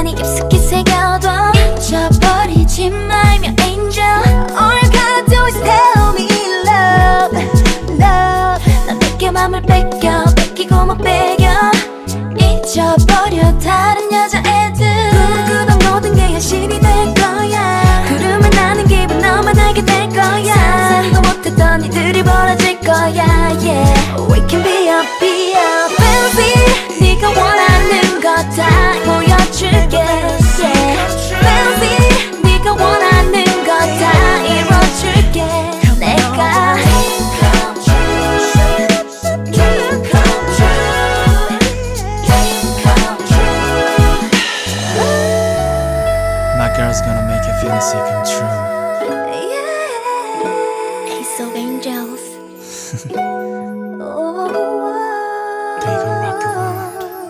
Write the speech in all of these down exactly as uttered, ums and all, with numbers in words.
많이 깊숙이 새겨둬. 잊어버리지 말며 angel. All you gotta do is tell me love, love. 난 내게 맘을 뺏겨 뺏기고 못 빼겨. 잊어버려 다른 여자애들. 꿈꾸던 모든 게 현실이 될 거야. 구름을 나는 기분 너만 알게 될 거야. 상상도 못했던 일들이 벌어질 거야. Yeah, we can be up, be up, baby. 네가 원하는 거 다 보여줄게. Yeah, baby. 네가 원하는 거 다 이뤄줄게. 내가 Girl's gonna make your fantasy come true. Yeah, Ace of Angels. Oh, They gon' rock the world.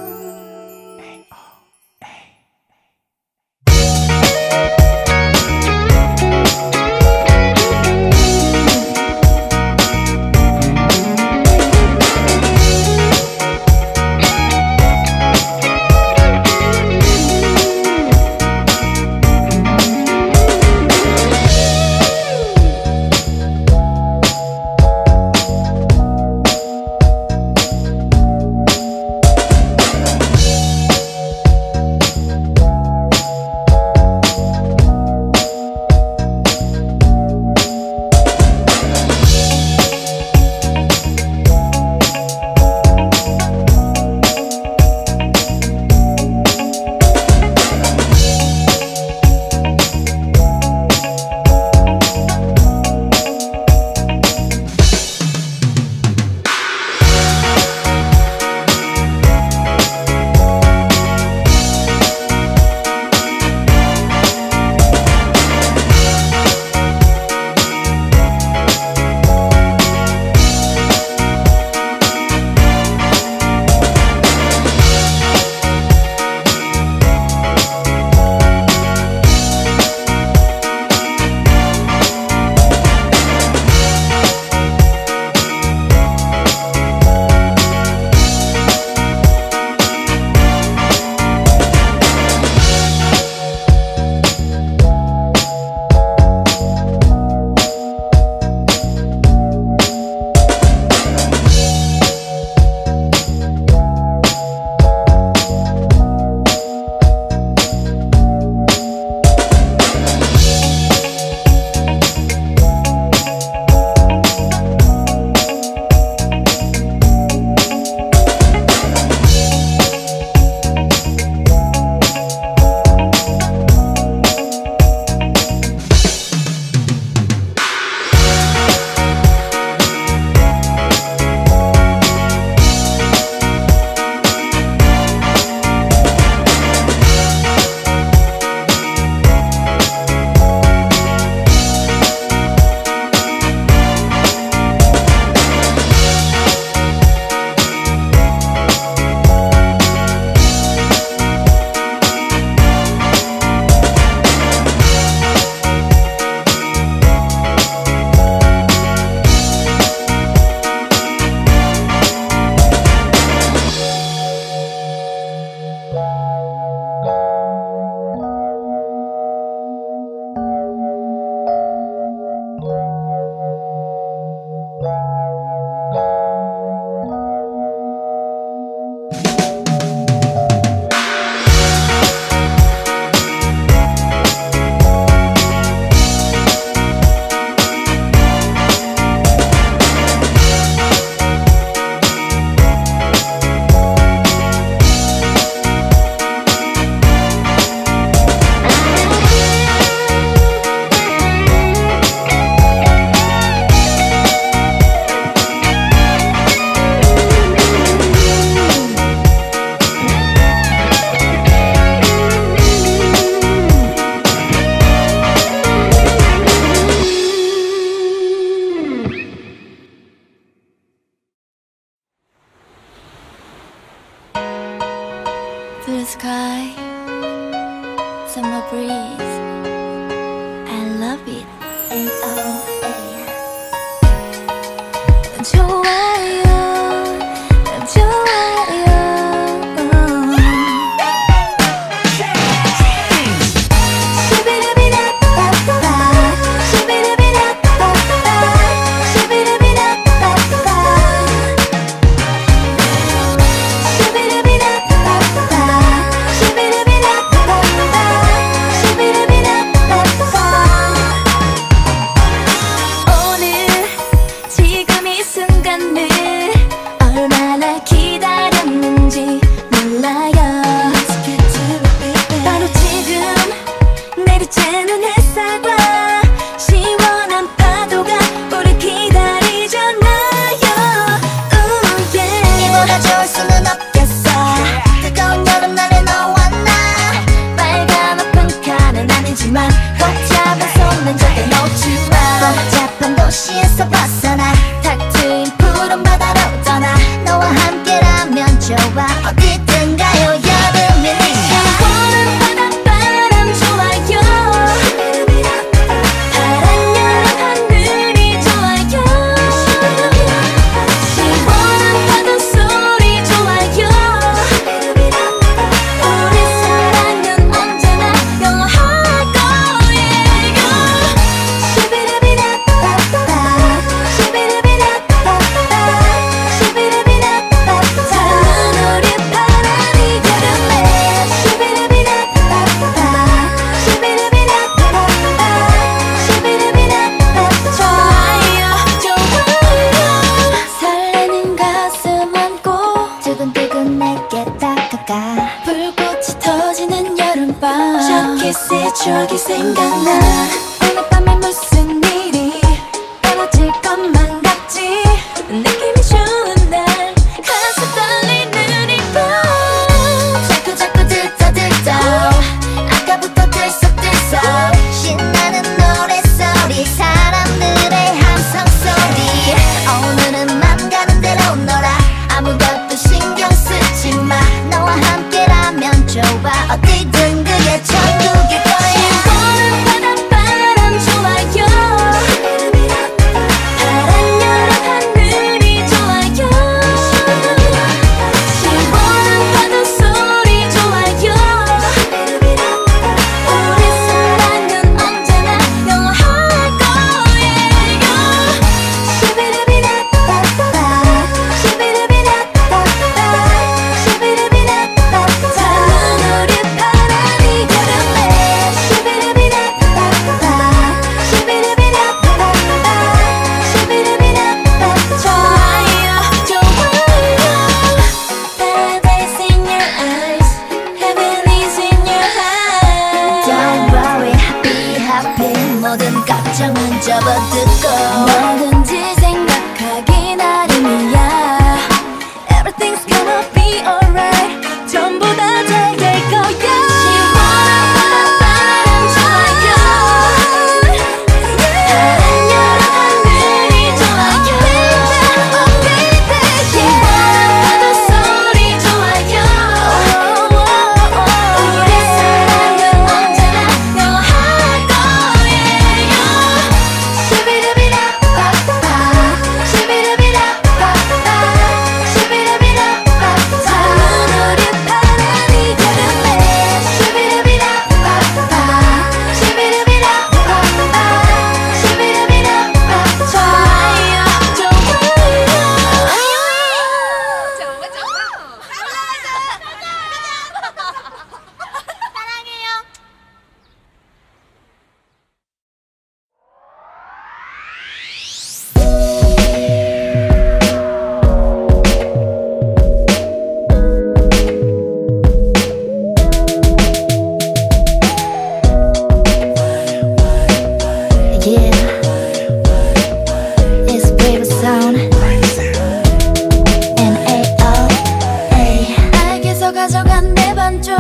blue sky, summer breeze, I love it. N O A. 좋아요, 난 좋아요. 좋아 어디든 가요 여름이니 시원한 바닷바람 좋아요 파란 여름 하늘이 좋아요 시원한 파도 소리 좋아요 우리 사랑은 언제나 영원할 거예요 시비르비라따따 시비르비라따따 시비르비라따따 닿는 우리 파란이 여름에 시비르비라따따 시비르비라따따 시비르비라따따 좋아요 좋아요 설레는 가슴 안고 두근두근 내게 다가가 불꽃이 터지는 여름밤 샤키스의 추억이 생각나 오늘 밤에 무슨 일이 떨어질 것만 같지 느낌이 좋은 날 가슴 떨리는 이밤 자꾸 자꾸 들떠들떠 아까부터 들썩들썩 신나는 노래소리 사람들의 함성소리 오늘은 맘 가는 대로 놀아 아무것도 신경 쓰지 마 너와 함께라면 좋아 어디든 그게 천국일 거야 시원한 바닷바람 좋아요 파란 여름 하늘이 좋아요 시원한 파도 소리 좋아요 우리 사랑은 언제나 영원할 거예요 시비르비라따따 시비르비라따따 시비르비라따따 닿는 우리 파란이 여름에 시비르비라따따 시비르비라따따 시비르비라따따 좋아요 좋아요 Paradise in your eyes Heaven is in your eyes Don't worry happy happy 모든 걱정은 접어두고 뭐든지 생각하기 나름이야 Everything's gonna be alright 전부 다 잘 될 거야 시원한 바닷바람 좋아요 파란 여름 하늘이 좋아요 Oh baby 시원한 파도 소리 좋아요 우리 사랑은 언제나 영원할 거예요 시비르비라따따 시비르비라따따 시비르비라따따 닿는 우리 파란이 여름에 시비르비라따따 시비르비라따따 시비르비라따따 좋아요 좋아요 좋아 좋아 사랑해요 Yeah, it's Brave Sound N A O A 알게서 가져간 내 반쪽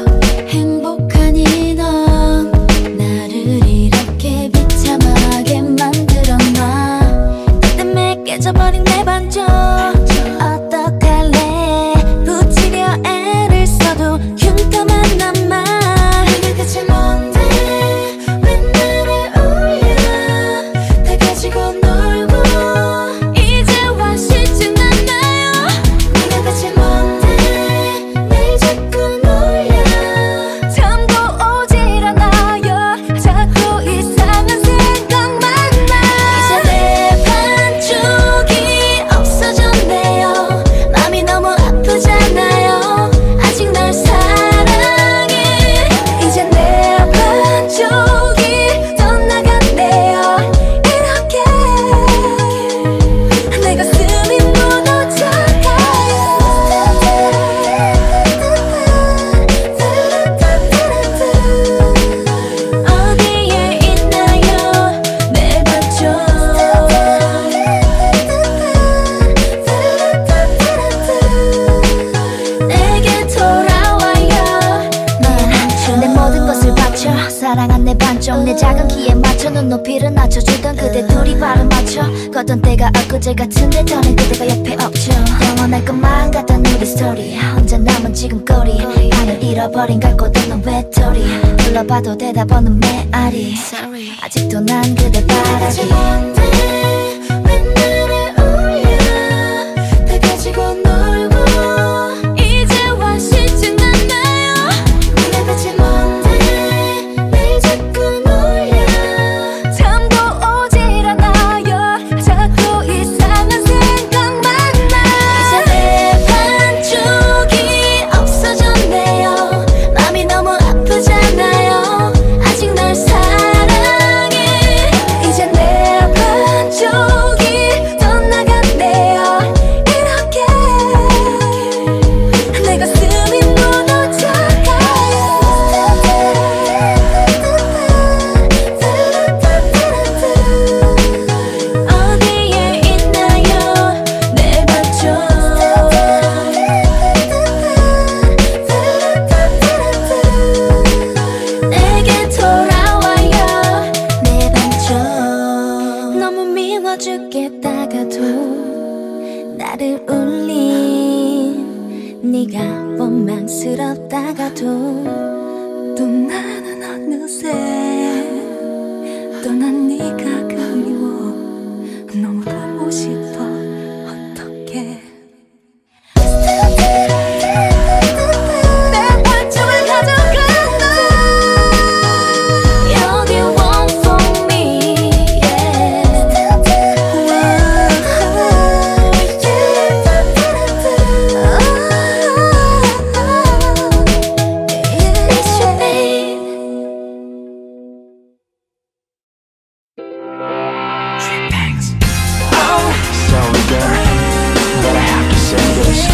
행복하니 넌 나를 이렇게 비참하게 만들었나 너 때문에 깨져버린 내 반쪽 어떡할래 붙이려 애를 써도 흉터만 남아 이게 대체 뭔데 왜 나를 울려 다 가지고 놀고 이제와 쉽진 않나요 네가 대체 뭔데 날 자꾸 놀려 사랑한 내 반쪽 내 작은 키에 맞춰 눈높이를 낮춰주던 그대 둘이 발을 맞춰 걷던 때가 엊그제 같은데 더는 그대가 옆에 없죠. 영원할 것만 같던 우리 스토리 혼자 남은 지금거리 방을 잃어버린 갈 곳 없는 외톨이 불러봐도 대답 없는 메아리 아직도 난 그대 바라기 왜 나를 울려 다 가지고 놀고 이제 와 싫진 않나요 네가 대체 뭔데 날 자꾸 놀려 잠도 오질 않아요 자꾸 이상한 생각만 나 이제 내 반쪽이 없어졌네요 맘이 너무 아프잖아요 아직 날 사랑해 이제 내 반쪽이 떠나갔네요 이렇게 내 가슴이 무너져가요 어디에 있나요 내 반쪽 내게 돌아와요 내 반쪽 너무 미워 죽겠다가도 나를 울린 네가 원망스럽다가도 또 나는 어느새 떠난 네가 그리워 너무 보고 싶어 어떡해 내 반쪽을 가져간다 You're the one for me It's your babe Sorry girl, but I have to say this.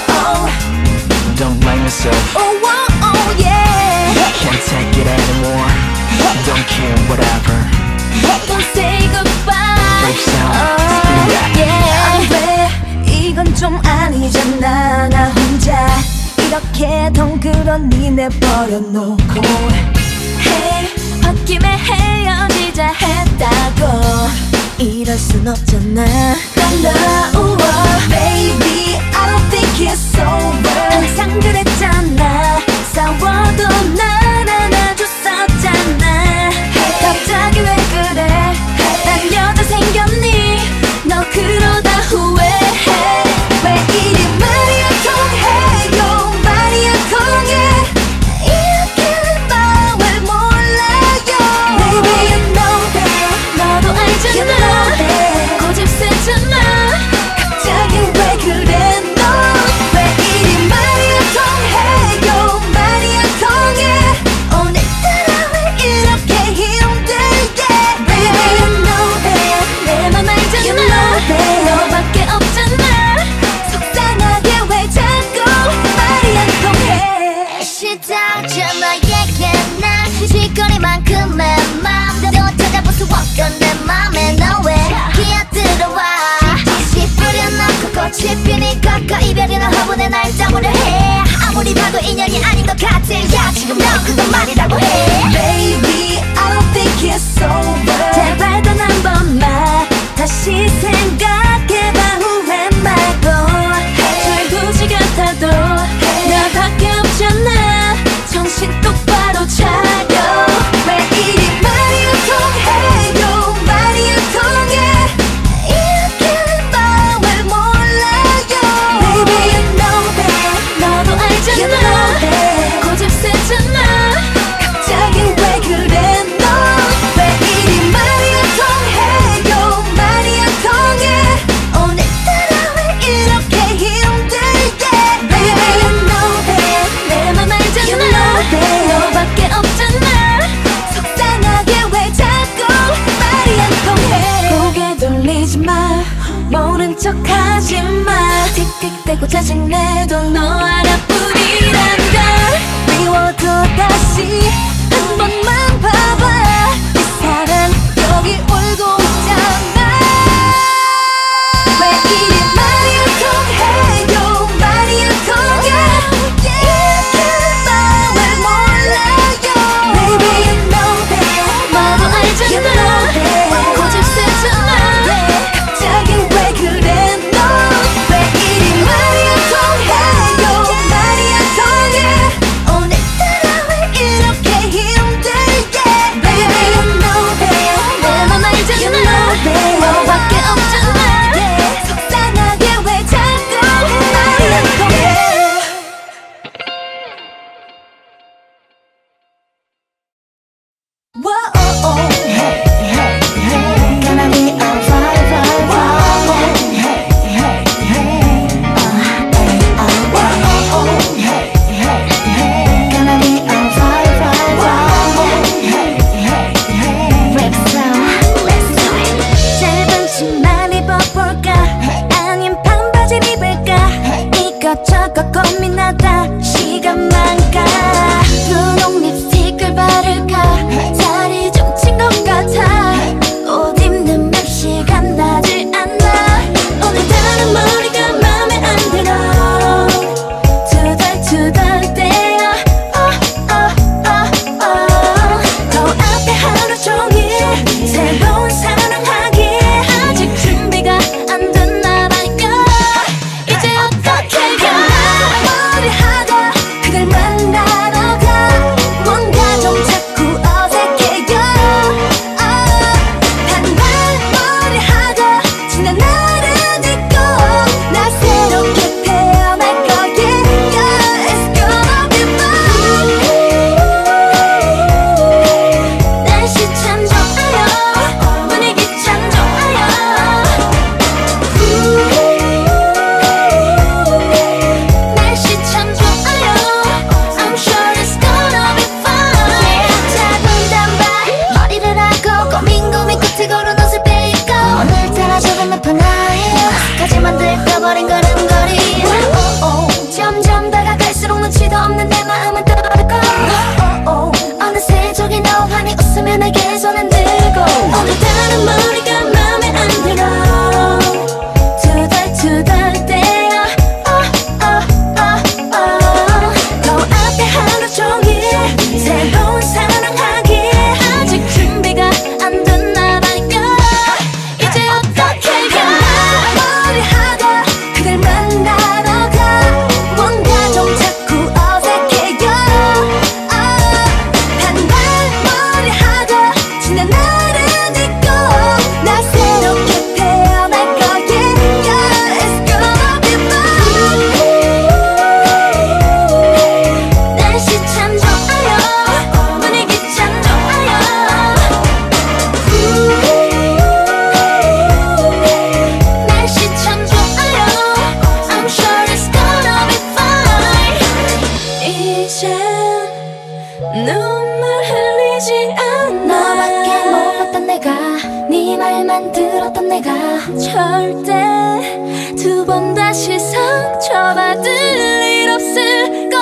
Don't blame yourself, Oh, oh, oh, yeah can't take it anymore. Don't care, whatever. Don't say goodbye Break sound, Oh, yeah. yeah 안 돼, 이건 좀 아니잖아 나 혼자 이렇게 덩그러니 내버려놓고 Hey, 홧김에 헤어지자 했다고 이럴 순 없잖아 따라오워 Baby, I don't think it's over 항상 그랬잖아 싸워도 난 안아줬었잖아 갑자기 왜 그래 난 여자 생겼니 너 그러다 후회해 왜 이리 말이 안 통해요 말이 안 통해 이렇게 마음을 몰라요 Baby you know that 너도 알잖아 you know that 고집세잖아 갑자기 왜 그래 너 왜 이리 말이 안 통해요 말이 안 통해 오늘따라 왜 이렇게 힘들게 Baby you know that 내 맘 알잖아 you know that 너밖에 없잖아 속상하게 왜 자꾸 말이 안 통해 시작점 너에게 난 시거리만큼의 맘대로 찾아볼 수 없던 내 맘에 너 왜 기어들어와 다시 뿌려놓고 꽃이 피니까 이별이나 화분에 날 잡으려 해 아무리 봐도 인연이 아닌 것 같아 야 지금 너 그것만이라고 해 Baby I don't think it's over 제발 단 한 번만 다시 생각해봐 후회 말고 철부지 같아도 나밖에 없잖아 정신 똑바로 차려 왜 이리 말이 안 통해요 말이 안 통해 이렇게 마음을 몰라요 Baby you know that 너도 알잖아 you know that 고집세잖아 갑자기 왜 그래 너 왜 이리 말이 안 통해요 말이 안 통해 오늘따라 왜 이렇게 힘들게 Baby you know that 내 맘 알잖아 you know that 너밖에 없잖아 속상하게 왜 자꾸 말이 안 통해 고개 돌리지 마 모른 척 하지 마 틱틱대고 짜증내도 너 하나뿐이란 걸 미워도 다시 한 번만 봐봐 이 사람 여기 울고 있잖아 왜 이리 말이 안 통해요 말이 안 통해 이렇게 마음을 몰라요 Baby you know 눈치도 없는 내 마음은 떨고 어느새 저기 너하니 웃으며 내게 손 안 들고 오늘따라 머리가 맘에 안 들어 투덜투덜대요 너 앞에 하루 종일 새로운 사랑하기에 아직 준비가 안 됐나봐요. 이제 어떻게 가 머리하다 그댈 만나러 가 뭔가 좀 자꾸 어색해요. 반발머리하다 지난 날은 잊고 나 새롭게 태어날 거야. Yeah, it's gonna be fun. 날씨 참 좋아요. 분위기 참 좋아요. 날씨 참 좋아요. I'm sure it's gonna be fine. 이젠 눈물 흘리지 않아. 너밖에 몰랐던 내가 네 말만 들었던 내가 절대 두 번 다시 상처받을 일 없을